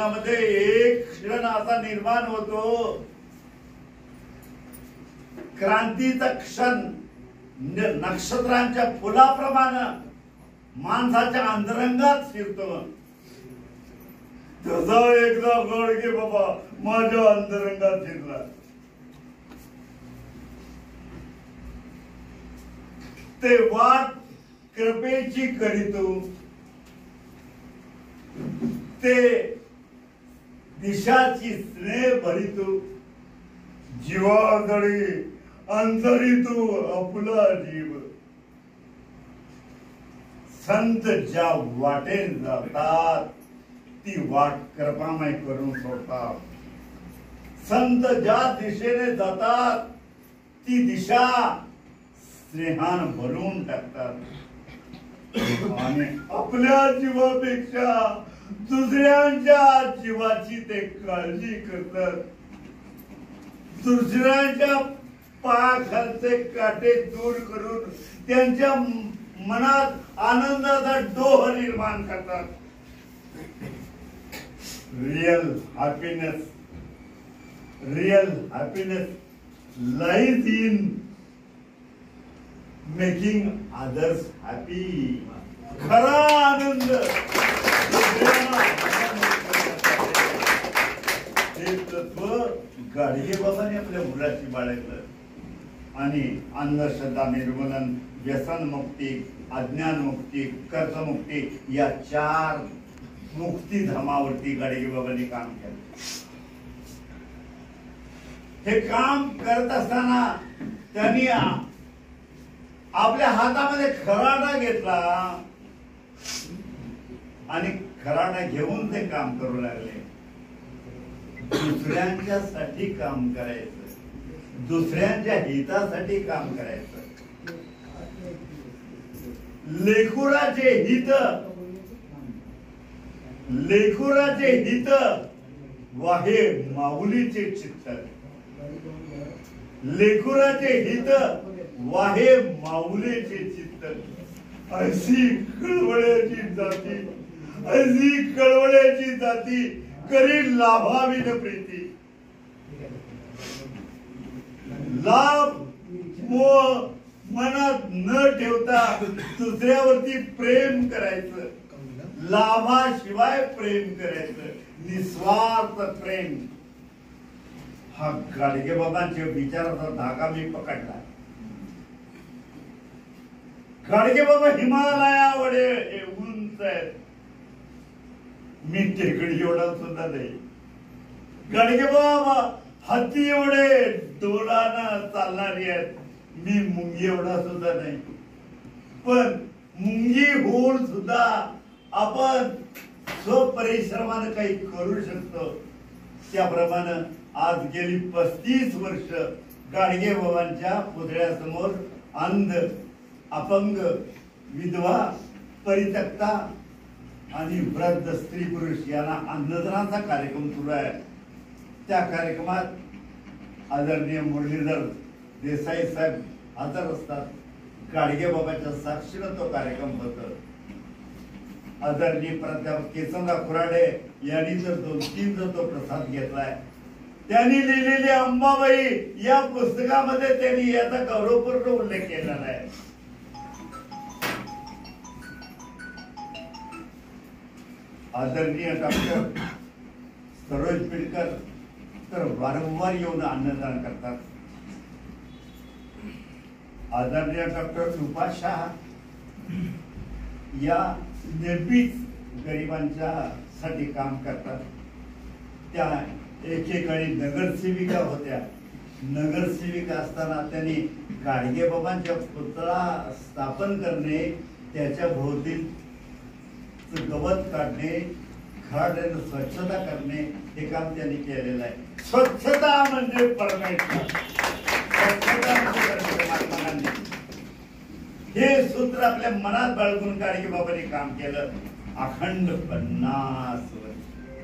जीवनामध्ये एक क्षण असा निर्माण होतो, क्रांतीचा क्षण नक्षत्रांच्या फुलाप्रमाणे माणसाच्या अंतरंगात शिरतो. तसा एकदा गाडगे बाबा माझ्या अंतरंगात शिरला. ते वाट कृपेची करीतो, ते दिशाची स्नेह भरितो, जीवादळी अंतरितो आपला जीव. संत ज्या वाटेन जातात ती वाट कृपामय करून सोडतात. संत ज्या दिशेने जातात ती दिशा स्नेहान भरून टाकतात. आणि आपल्या जीवापेक्षा दुसऱ्यांच्या जीवाची ते काळजी करतात. दुसऱ्यांच्या पायाखालचे काटे दूर करून त्यांच्या मनात आनंदाचा डोह निर्माण करतात. Real happiness lies in making others happy. खरा आनंद हे तत्व गाडगे बाबांनी आपल्या मुलाची बाळगलं. आणि अंधश्रद्धा निर्मूलन, व्यसनमुक्ती, अज्ञानमुक्ती, कर्जमुक्ती या 4 मुक्तीधामावरती गाडगे बाबांनी काम केलं. हे काम करत असताना त्यांनी आपल्या हातामध्ये खराडा घेतला आणि खराडा घेऊन ते काम करू लागले. दुसऱ्यांच्यासाठी काम करायचं, दुसऱ्यांच्या हितासाठी काम करायचं. लेकुराचे हित वाहे माऊलीचे चित्त. लेकुराचे हित वाहे माऊलीचे चित्त. अशी कळवळ्याची जाती करी लाभावी न प्रीती. लाभ मोह मनात न ठेवता दुसऱ्यावरती प्रेम करायचं. लाभाशिवाय प्रेम करायचं, निस्वार्थ प्रेम. हा गाडगे बाबांच्या विचाराचा धागा मी पकडला. गाडगे बाबा हिमालयावडे उंच आहेत, मी टेकडी एवढा सुद्धा नाही. गाडगे बाबा हत्ती एवढे डोलानं चालणारी आहेत, मी मुंगी एवढा सुद्धा नाही. पण मुंगी होऊन सुद्धा आपण स्वपरिश्रमाने काही करू शकतो. त्याप्रमाणे आज गेली 35 वर्ष गाडगे बाबांच्या पुतळ्यासमोर अंध, अपंग, विधवा, परित्यक्ता आणि वृद्ध स्त्री पुरुष यांना अन्नदानाचा कार्यक्रम सुरू आहे. त्या कार्यक्रमात आदरणीय मुरलीधर देसाई साहेब हजर असतात. गाडगे बाबाच्या साक्षीने तो कार्यक्रम होतो. आदरणीय प्राध्यापक केसनराव खुराडे यांनी जर 2-3 तो प्रसाद घेतलाय. त्यांनी लिहिलेली अंबाबाई या पुस्तकामध्ये त्यांनी याचा गौरवपूर्ण उल्लेख केलेला आहे. आदरणीय डॉक्टर सरोज पिडकर तर वारंवार येऊन अन्नदान करतात. आदरणीय डॉक्टर सुपा शाह या नेहमीच गरिबांच्या साठी काम करतात. त्या एकेकाळी नगरसेविका होत्या. नगरसेविका असताना त्यांनी गाडगे बाबांच्या पुतळा स्थापन करणे, त्याच्या भोवती गवत काढणे, खराड्यानं स्वच्छता करणे हे काम त्यांनी केलेलं आहे. स्वच्छता म्हणजे परमेश्वर, स्वच्छता म्हणजे महात्मा गांधी. हे सूत्र आपल्या मनात बाळगून गाडगे बाबांनी काम केलं. अखंड 50 वर्ष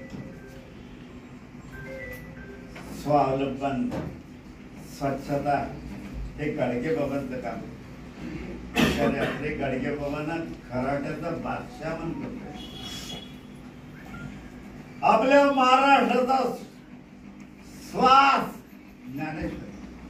स्वावलंबन, स्वच्छता हे गाडगे बाबांचं काम. आपले गाडगे बाबांना खराट्याचा बादशाह म्हणतो. आपल्या महाराष्ट्राचा श्वास ज्ञानेश्वर,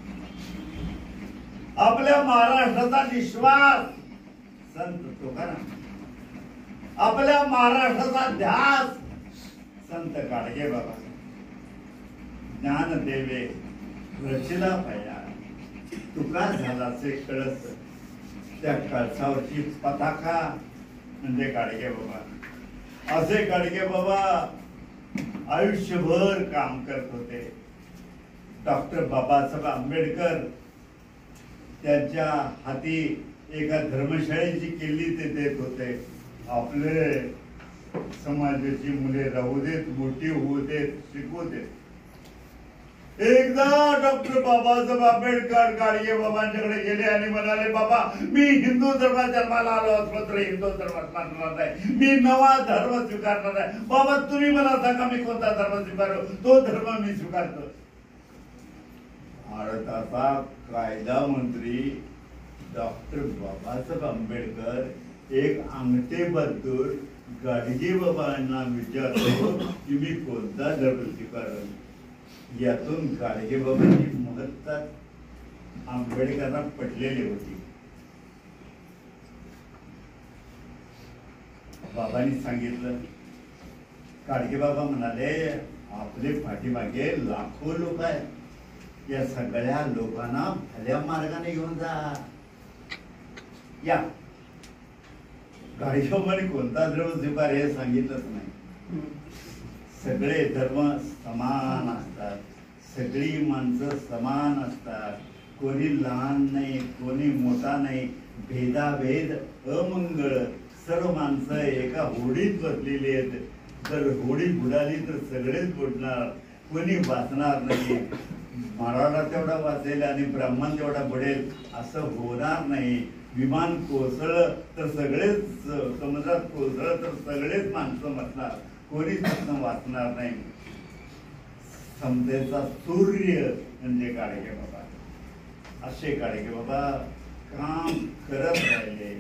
आपल्या महाराष्ट्राचा निश्वास संत तुकाराम, आपल्या महाराष्ट्राचा ध्यास संत गाडगे बाबा. ज्ञानदेवे रचिला पाया तुका झालाचे कळस, त्या कळसावरची पताका म्हणजे गाडगे बाबा. असे गाडगे बाबा आयुष्यभर काम करत होते. डॉक्टर बाबासाहेब आंबेडकर त्यांच्या हाती एका धर्मशाळेची केली ते देत होते. आपले समाजाची मुले राहू देत, मोठी होऊ देत, शिकू देत. एकदा डॉक्टर बाबासाहेब आंबेडकर गाडगे बाबांच्याकडे गेले आणि म्हणाले, बाबा मी हिंदू धर्मात जन्माला आलो असलो तरी हिंदू धर्मात मानणार नाही, मी नवा धर्म स्वीकारणार आहे. बाबा तुम्ही मला सांगा मी कोणता धर्म स्वीकारू, तो धर्म मी स्वीकारतो. भारताचा कायदा मंत्री डॉक्टर बाबासाहेब आंबेडकर एक अंगठेबद्दल गाडगे बाबांना विचारतो की मी कोणता धर्म स्वीकारू. यातून गाडगे बाबांची महत्ता आंबेडकरांना पटलेली होती. बाबांनी सांगितलं. गाडगे बाबा म्हणाले, आपले पाठीमागे लाखो लोक आहेत, या सगळ्या लोकांना भल्या मार्गाने घेऊन जा. या गाडगे बाबांनी कोणता धर्म स्वीकार हे सांगितलंच नाही. सगळे धर्म समान असतात, सगळी माणसं समान असतात, कोणी लहान नाही, कोणी मोठा नाही, भेदाभेद अमंगळ. सर्व माणसं एका होडीत बसलेली आहेत. जर होडी बुडाली तर सगळेच बुडणार, कोणी वाचणार नाही. मराठा तेवढा वाचेल आणि ब्राह्मण तेवढा बुडेल असं होणार नाही. विमान कोसळलं तर सगळेच, समुद्रात कोसळलं तर सगळेच माणसं मरणार, कोणीच वाचणार नाही. समतेचा सूर्य म्हणजे गाडगे बाबा. असे गाडगे बाबा काम करत राहिले.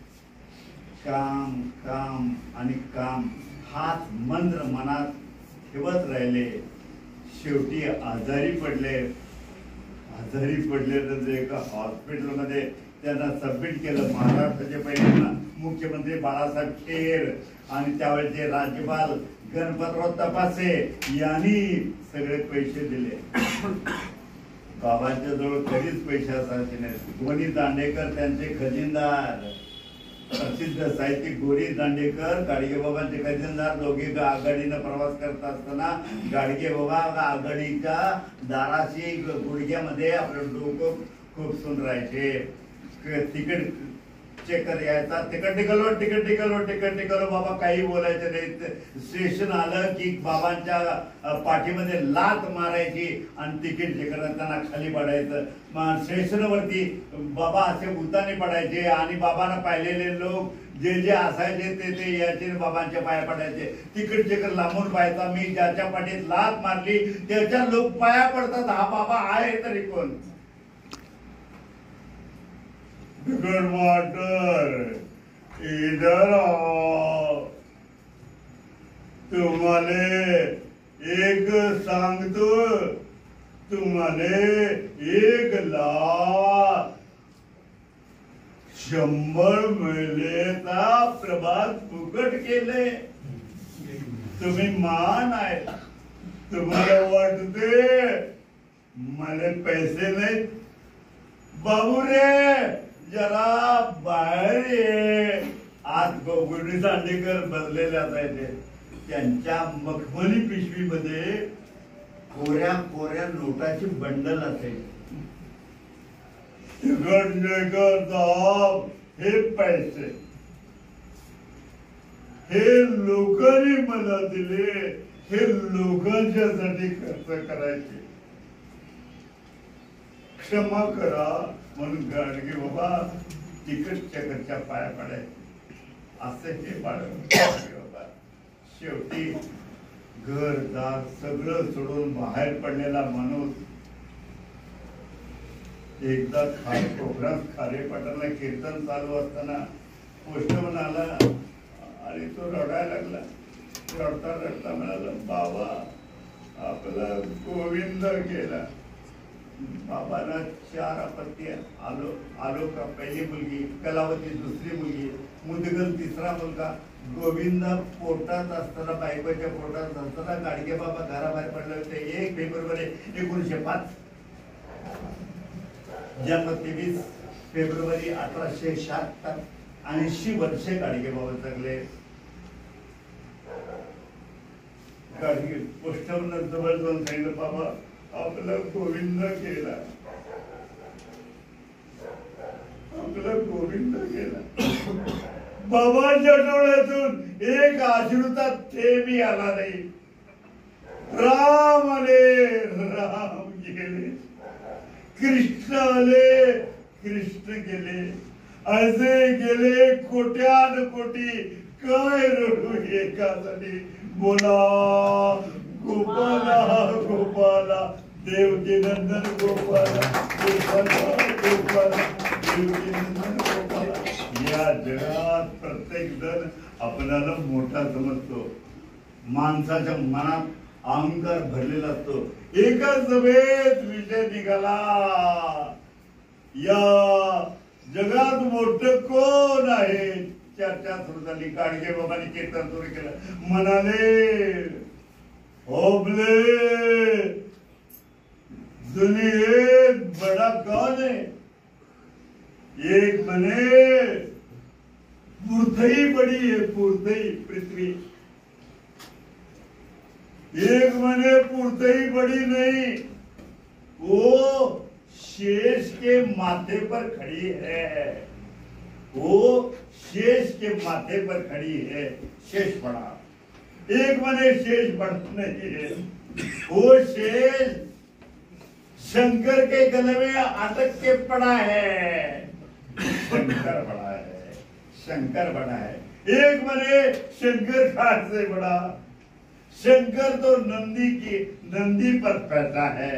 काम काम आणि काम हाच मंत्र मनात ठेवत राहिले. शेवटी आजारी पडले. तर एका हॉस्पिटलमध्ये त्यांना सबमिट केलं. महाराष्ट्राचे पहिले मुख्यमंत्री बाळासाहेब खेर आणि त्यावेळेचे राज्यपाल गणपतराव तपासे यांनी सगळे पैसे दिले. बाबांच्या जवळ कधीच पैसे असायचे नाही. गोनी दांडेकर त्यांचे खजिनदार, प्रसिद्ध साहित्यिक गोनी दांडेकर गाडगे बाबांचे खजिनदार. दोघे आघाडीनं प्रवास करत असताना गाडगे बाबा आघाडीच्या दाराशी गुडघ्यामध्ये आपलं डोकं खुपसून राहायचे. तिकीट चेकर यायचा, तिकट टिकलो बाबा काही बोलायचं नाही. स्टेशन आलं की बाबांच्या पाठीमध्ये लात मारायची आणि तिकीट चेकर त्यांना खाली पडायचं. मग स्टेशनवरती बाबा असे उताने पडायचे आणि बाबांना पाहिलेले लोक जे जे असायचे ते याचे बाबांच्या पाया पडायचे. तिकीट चेकर लांबून पाहायचा. मी ज्याच्या पाठीत लात मारली त्याच्या लोक पाया पडतात, हा बाबा आहे तरी कोण. गुड मॉर्निंग, इधर आओ. तुम्हाले एक सांगतो, तुम्हाले 1,00,000 100 महिलेचा प्रभात फुकट केले. तुम्ही मान आहे. तुम्हाला वाटते मला पैसे नाही. बाबू रे जरा बाहेर ये. आज गोगुडी दांडेकर बसलेले असायचे. त्यांच्या मखमली पिशवीमध्ये कोऱ्या कोऱ्या नोटाची बंडल असायची. हे पैसे हे लोकांनी मला दिले, हे लोकांच्यासाठी खर्च करायचे. क्षमा करा म्हणून गाडगे बाबा तिकट चकरच्या पाया पडाय. असे हे बाबा शेवटी घरदार सगळं सोडून बाहेर पडलेला माणूस एकदा प्रोग्राम खारे पाटणला कीर्तन चालू असताना पोस्टमन आला आणि तो रडायला लागला. रडता रडता म्हणाला, बाबा आपला गोविंद गेला. बाबांना 4 अपत्य. आलो का पहिली मुलगी, कलावती दुसरी मुलगी, मुदगल तिसरा मुलगा. गोविंद पोटात असताना, बायकोच्या पोटात असताना गाडगे बाबा घराबाहेर पडले होते. 1 फेब्रुवारी 1905. जन्म 23 फेब्रुवारी 1876. 80 वर्षे गाडगे बाबा जगले. गाडगे पोस्टावर जवळ जाऊन सांगितलं, बाबा आपला गोविंद गेला, आपला गोविंद गेला. बाबांच्या डोळ्यातून एक अश्रूचा थेंबही आला नाही. राम आले, राम गेले, कृष्ण आले, कृष्ण गेले, असे गेले कोट्यान कोटी. काय रडू एकासाठी. बोला गोपाला गोपाला, देवकी नंदन गोपाला, गोपाला गोपाला, देवकी नंदन गोपाला. या जगात प्रत्येक जण आपल्याला मोठा समजतो. माणसाच्या मनात अहंकार भरलेला असतो. एका सभेत विषय निघाला, या जगात मोठं कोण आहे. चर्चा सुरू झाली. गाडगे बाबांनी कीर्तन सुरू केलं. म्हणाले, होबले दुनियेत बड़ा कौन है. एक म्हणे पुरथई बड़ी है, पुरथई पृथ्वी. एक म्हणे पुरथई बड़ी नहीं, वो शेष के माथे पर खड़ी है. वो शेष के माथे पर खड़ी है, शेष बड़ा. एक मने शेष बड़ा नहीं है, वो शेष शंकर के गले में अटक के पड़ा है. शंकर बड़ा है, शंकर बड़ा है. एक मने शंकर कहां से बड़ा. शंकर तो नंदी पर बैठा है,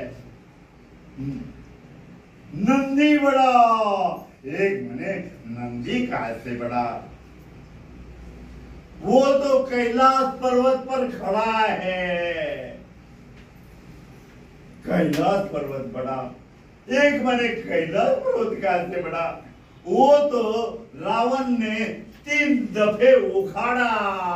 नंदी बड़ा. एक मने नंदी कहां से बड़ा. वो तो कैलाश पर्वत पर खड़ा है, कैलाश पर्वत बड़ा. एक मने कैलाश पर्वत कहां से बड़ा. वो तो रावण ने 3 दफे उखाड़ा.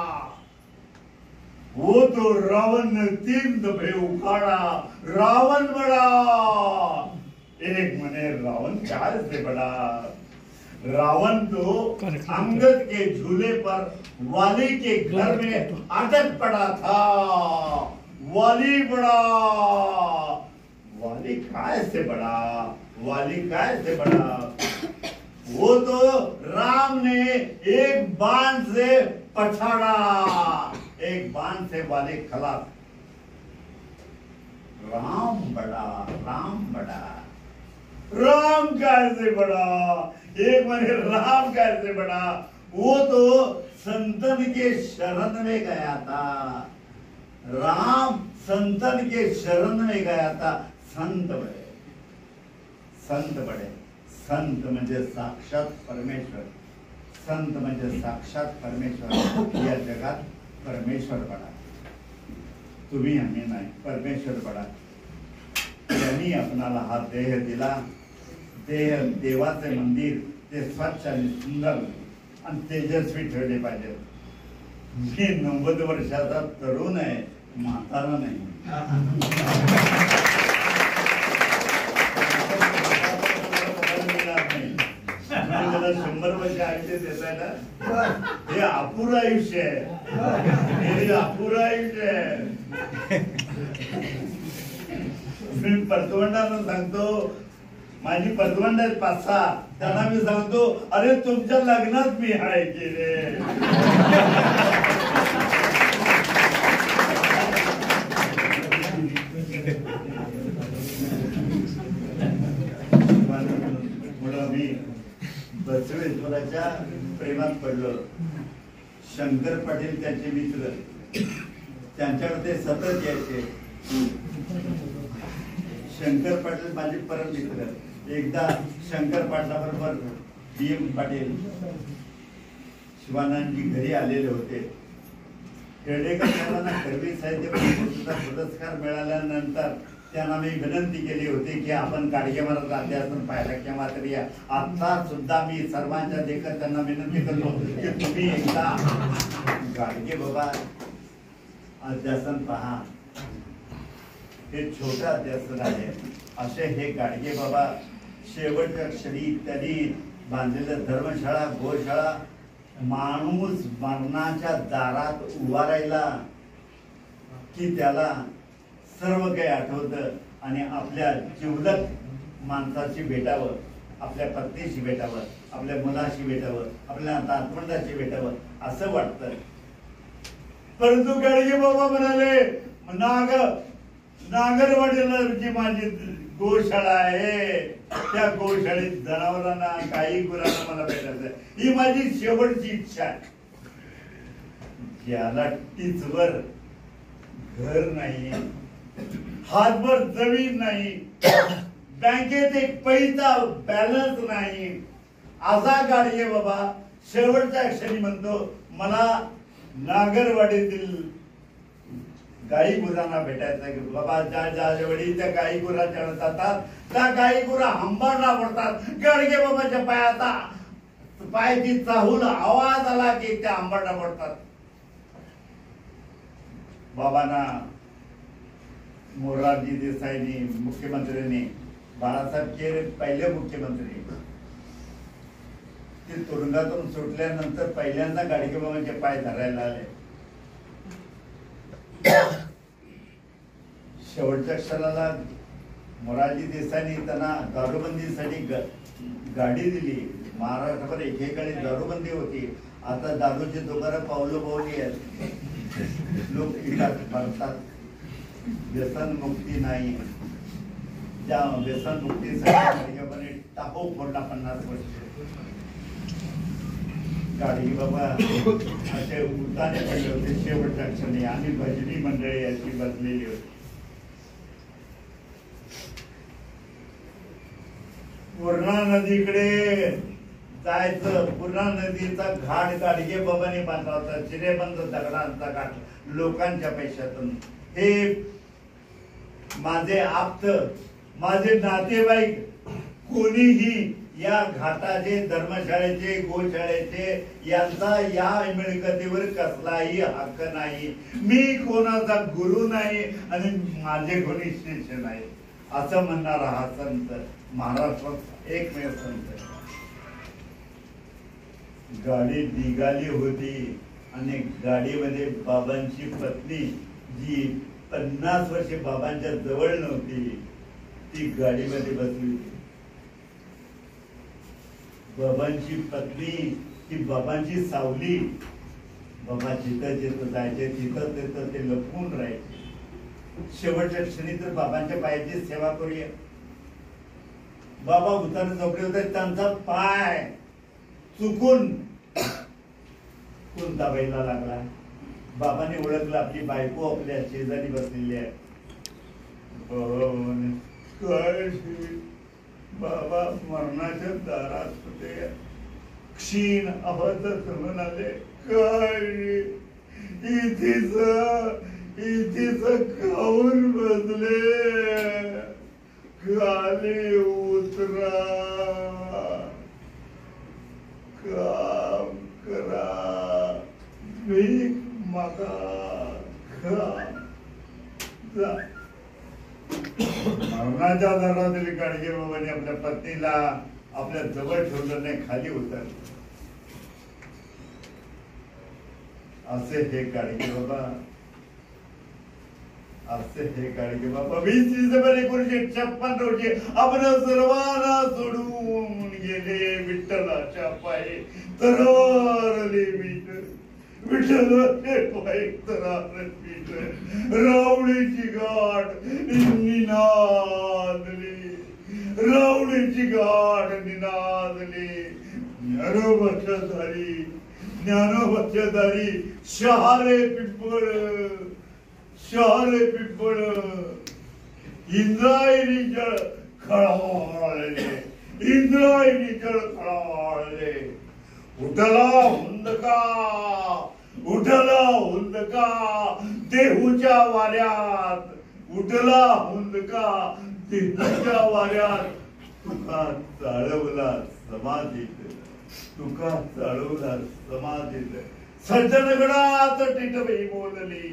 वो तो रावण ने 3 दफे उखाड़ा. रावण बड़ा. एक मने रावण कहां से बड़ा. रावण तो अंगद के झूले पर वाली के घर में अटक पड़ा था. वाली बड़ा. वाली काय से बड़ा. वाली काय से बड़ा. वो तो राम ने एक बाण से पछाड़ा. एक बाण से वाली खलास. राम बड़ा. राम बड़ा. राम कैसे बड़ा. एक मने राम कैसे बड़ा. वो तो संतन के शरण में गया था. राम संतन के शरण में गया था. संत बड़े. संत बड़े. संत म्हणजे साक्षात परमेश्वर. संत म्हणजे साक्षात परमेश्वर. या जगात परमेश्वर बड़ा. तुम्ही आम्ही नाही, परमेश्वर बड़ा. त्यांनी आपणाला हा देह दिला. देह देवाचे मंदिर ते स्वच्छ आणि सुंदर आणि तेजस्वी ठेवले पाहिजे. मी 90 वर्षाचा तरुण आहे, म्हातारा नाही. त्याला 100 वर्ष आयुष्य देताय ना, हे अपुरं आयुष्य आहे. हे अपुरं आयुष्य आहे. मी परतवंडांना सांगतो, माझी परतवंड आहेत 5-6, त्यांना मी सांगतो, अरे तुमच्या लग्नात मी हाय केले. मी बसवेश्वराच्या प्रेमात पडलो. शंकर पाटील त्यांचे मित्र, त्यांच्याकडे ते सतत यायचे. शंकर पाटील माझे परम मित्र. एकदा शंकर पाटलाबरोबर BM पाटील शिवानंदजी घरी आलेले होते. खेडेकर साहेबांना कर्वी साहित्य परिषदेचा पुरस्कार मिळाल्यानंतर त्यांना मी विनंती केली होती की आपण गाडगे महाराज अध्यासन पाहिला केव्हा तरी या. आता सुद्धा मी सर्वांच्या देखत त्यांना विनंती करतो की तुम्ही एकदा गाडगे बाबा अध्यासन पहा. हे छोटं अध्यासन आहे. असे हे गाडगे बाबा शेवटच्या क्षणी त्यांनी बांधलेल्या धर्मशाळा गोशाळा माणूस मरणाच्या दारात उभा राहिला की त्याला सर्व काही आठवतं आणि आपल्या जिवलग माणसाची भेटावं, आपल्या पत्नीशी भेटावं, आपल्या मुलाशी भेटावं, आपल्या नातवंडाशी भेटावं असं वाटतं. परंतु गाडगे बाबा म्हणाले नागरवाडीला जी माझी गोशाळा आहे त्या गोशाळेत जनावरांना काही गुरांना मला भेटायचं ही माझी शेवटची इच्छा आहे. ज्याला टीचवर घर नाही, हातभर जमीन नाही, बँकेत एक पैसा बॅलन्स नाही, असा गाडगे बाबा शेवटच्या क्षणी म्हणतो मला नागरवाडीतील गाई गुरांना भेटायचं की बाबा ज्या वेळी त्या गाई गुरांच्या जातात त्या गाई गुरा हंबरला पडतात. गाडगे बाबाच्या पायाची चाहूल आवाज आला की त्या हंबरला पडतात. बाबांना मोरारजी देसाईंनी मुख्यमंत्र्यांनी बाळासाहेब के पहिले मुख्यमंत्री ते तुरुंगातून सुटल्यानंतर पहिल्यांदा गाडगे बाबांचे पाय धरायला आले. शेवटच्या क्षणाला मोरारजी देसाईंनी त्यांना दारूबंदीसाठी गाडी दिली. महाराष्ट्रावर एकेकाळी दारूबंदी होती. आता दारूची दुकानं पावली आहेत. लोक भरतात. व्यसन मुक्ती नाही. त्या व्यसन मुक्तीसाठी टाको फोडला 50 वर्ष. गाडगे बाबा असे उताने पडले होते शेवटच्या क्षणी आणि भजनी मंडळी अशी बसलेली होती. पूर्णा नदीकडे जायचं. पूर्णा नदीचा घाट गाडगे बाबांनी बांधला होता. चिरेबंद दगडांचा घाट लोकांच्या पैशातून. हे माझे आप्त माझे नातेवाईक कोणीही या घाटाचे धर्मशाळेचे गोशाळेचे यांचा या मिळकतीवर कसलाही हक्क नाही. मी कोणाचा गुरु नाही आणि माझे कोणी शिष्य नाही असं म्हणणारा हा संत महाराष्ट्रात एकमेव संत. गाडी निघाली होती आणि गाडीमध्ये बाबांची पत्नी जी 50 वर्षे बाबांच्या जवळ नव्हती ती गाडीमध्ये बसली होती. बाबांची पत्नी ही बाबांची सावली. बाबा जिथं जिथं जायचे तिथं तिथं ते लपवून राहायचे. शेवटच्या क्षणी तर बाबांच्या पायाची सेवा करूया. बाबा उतार झोपले होते. त्यांचा पाय चुकून कुंताबाईला लागला. बाबांनी ओळखलं आपली बायको आपल्या शेजारी बसलेली आहे. बाबा मरणाच्या दारात होते. क्षीण अहत म्हणाले काय इथेच खाऊन बसले. खाली उतरा काम करा भीक मागा खा. मरणाच्या दारातील गाडगे बाबांनी आपल्या पत्नीला आपल्या जवळ ठेवलं नाही, खाली उतरलं. असे हे गाडगे बाबा 20 डिसेंबर 1956 रोजी आपण सर्वांना सोडून गेले. विठ्ठलाच्या पायी तरवरले विठ्ठलाचे पायी तरवरले. रावळीची गाठ निनादली. रावळीची गाठ निनादली. ज्ञानोबक्षधारी शहारे पिंपळ इंद्रायणी जळ खळाळले. उठला हुंदका देहूच्या वाऱ्यात उठला हुंदका, देहूच्या वाऱ्यात तुका चाळवला समाधीत, तुका चाळवला समाधीत. सज्जनगडात टिटवी बोलली,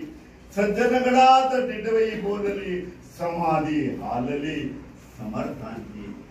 सज्जनगडात टिटवी बोलली, समाधी हालली समर्थांची.